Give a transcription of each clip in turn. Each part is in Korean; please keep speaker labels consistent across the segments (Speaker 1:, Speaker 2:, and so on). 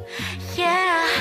Speaker 1: Yeah.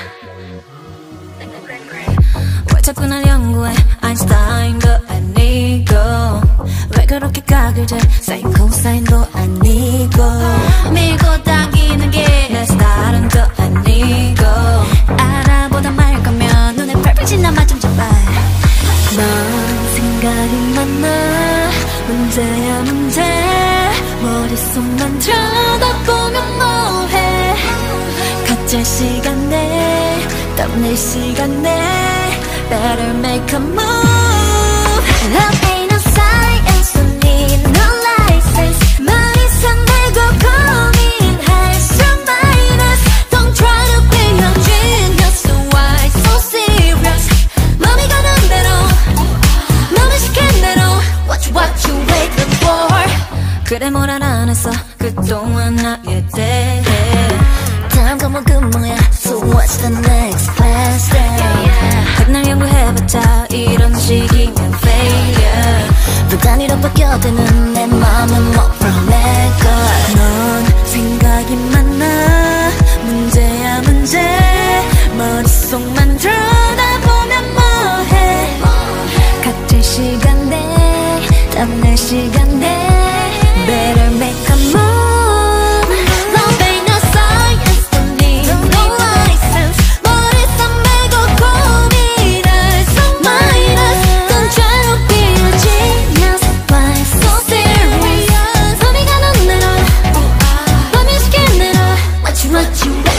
Speaker 1: 왜 자꾸 날 연구해 아인슈타인도 아니고 왜 그렇게 각을 재 사인코사인도 아니고 밀고 당기는 게 내 스타일은 또 아니고 알아보다 말 거면 눈에 펄펄 지나마 좀 제발 넌 생각이 많아 문제야 문제 머릿속만 들여다보면 뭐해 각자 시간에 땀낼 시간에 Better make a move Love ain't no science Don't need no license 말 이상 내고 고민할수 minus Don't try to be a genius So why so serious 맘이 가는 대로 맘이 시킨 대로 What you waiting for 그래 뭘 알아냈어 그동안 나에 대해 다음 과목은 뭐야 So what's the next class day 백날 연구해봤자 이런 식이면 failure 또 단위로 바뀌어대는 내 맘은 뭐 from let go 넌 생각이 많아 문제야 문제 머릿속만 들여다보면 뭐해 각질 시간대 땀낼 시간대 Better make a move Love ain't no science Don't need no license 머릿속 메고 고민할 so minus Don't try to be a genius Why so serious 맘이 가는 대로 맘이 시킨 대로 What you